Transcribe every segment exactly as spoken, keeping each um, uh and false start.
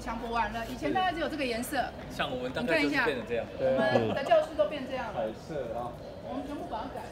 墙补完了，以前大概只有这个颜色。 像我们大概就是变成这样。 我们的教室都变这样了。 彩色啊。 我们全部把它改了。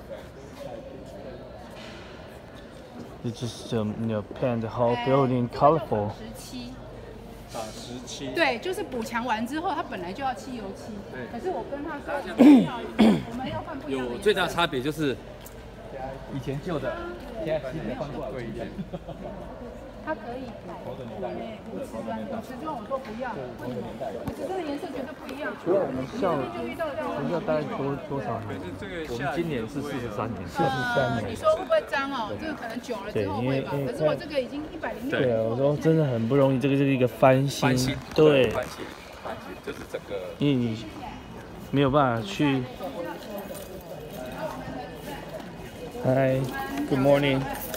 They just um, you know paint the whole building colorful. 十七。 打十七。 对，就是补墙完之后，它本来就要漆油漆。 对。 可是我跟他说，我们要换不一样的颜色。 有最大差别就是以前旧的，现在新的换过来贵一点。 它可以改，对，五十砖，五十砖我说不要，为什么？五十砖的颜色绝对不一样。 所以我们校学校大概多多少年？ 我们今年是四十三年。 四十三年。 你说会不会脏哦？这个可能久了之后会吧。可是我这个已经一百零六。 对啊，我说真的很不容易，这个就是一个翻新。 翻新。 对。 翻新，翻新就是这个。 因为你没有办法去。Hi, good morning.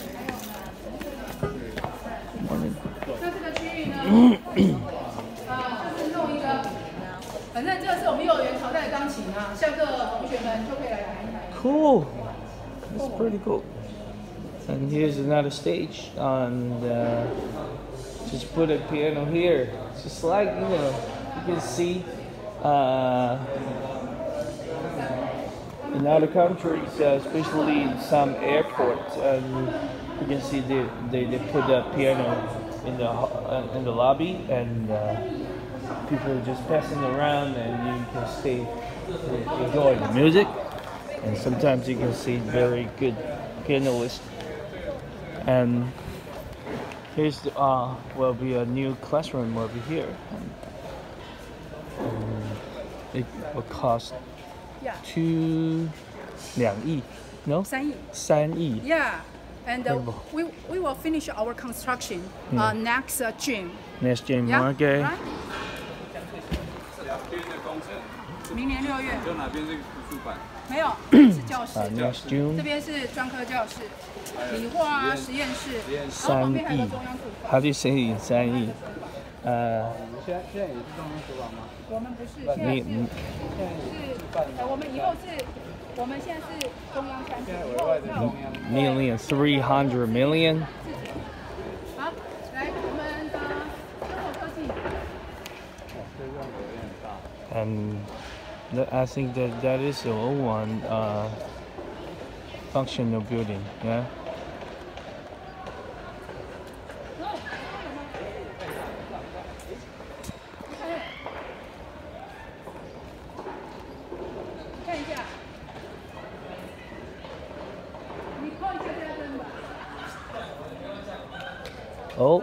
那这个区域呢，呃，就是弄一个，反正这个是我们幼儿园淘汰的钢琴啊，下课同学们就可以来弹一弹。 Cool, that's pretty cool. And here's another stage, and uh, just put a piano here. Just like you know, you can see uh, in other countries, uh, especially in some airports, and you can see they they, they put a piano in the uh, in the lobby, and uh, people are just passing around, and you can stay enjoy the music. And sometimes you can see very good pianist. And here's the, uh will be a new classroom over here. And it will cost Yeah. two 两亿 no 三亿三亿 Yeah. And uh, we we will finish our construction uh, next uh, June. Next June, Yeah. okay. Right? 两边的工程， 明年六月。 就哪边是图书馆？ 没有，是教室。 Uh, next 这 June, 边是专科教室，理化啊实验室，然后三旁边还有亿个中央厨房。 How do you say in 三亿？呃， 现在现在也是中央厨房吗？ 我们不是，现在是是呃，我们以后是，我们现在是中央餐厅，以后要 million, three hundred million. 好，来我们的生活科技。 And th- I think that that is the old one uh, functional building, yeah. 看一下，你扣一下加灯吧。 Oh,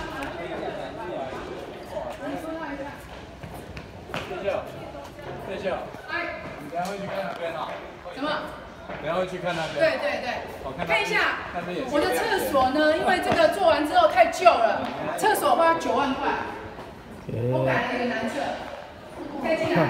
谢谢，谢谢。你等下会去看那边啊？ 什么？ 等下会去看那边。 对对对， 我看看一下那边也是我的厕所呢，因为这个做完之后太旧了，厕所花九万块，我 okay. 改了一个男厕，可以进来。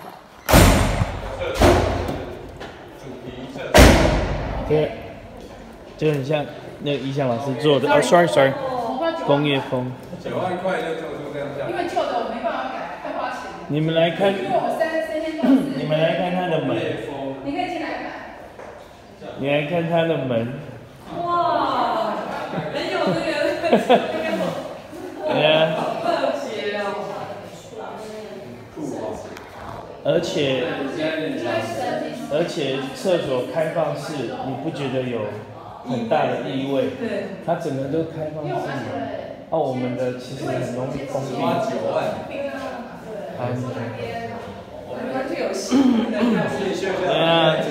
对，就很像那个宜翔老师做的。哦、oh,，sorry sorry，工业风。 九万块就做出这样子。 因为旧的我没办法改，太花钱。 你们来看， 因为我三三间教室。 你们来看他的门。 你可以进来看。 你来看他的门。 哇，很有这个那个。 对啊。 特别哦。 而且，而且厕所开放式，你不觉得有很大的异味？对，它整个都开放式的。哦，我们的其实很容易封闭。九万。安全。Yeah.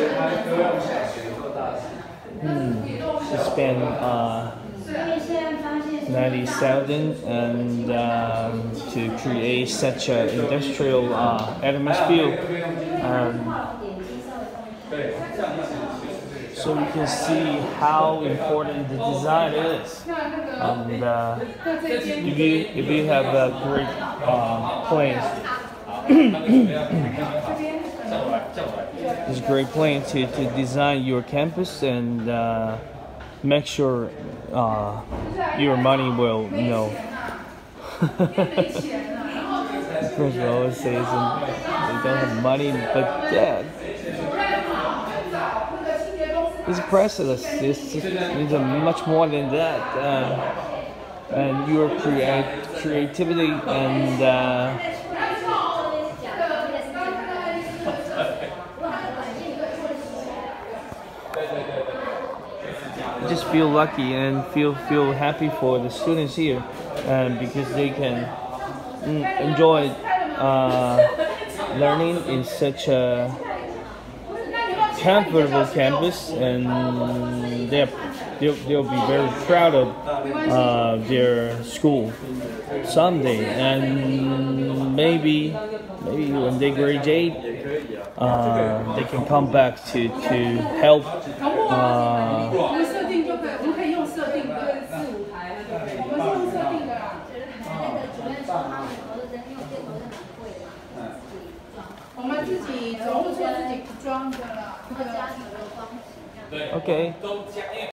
嗯 ，spend uh ninety thousand and um, to create such an industrial uh, atmosphere. Um, so we can see how important the design is. And uh, if you if you have a great uh, plans, it's a great plan to, to design your campus and uh, make sure uh, your money will, you know. Friends always say they don't have money, but yeah. It's priceless. It's, it's much more than that. Uh, and you create creativity and uh, just feel lucky and feel feel happy for the students here, um, because they can mm, enjoy uh, learning in such a comfortable campus, and they're, they'll, they'll be very proud of uh, their school someday, and maybe maybe when they graduate, uh, they can come back to to help. Uh, 我们设定就可以，我们可以用设定的四五台了，对不对？我们是用设定的啦。我们自己总务处自己装的啦。 Okay.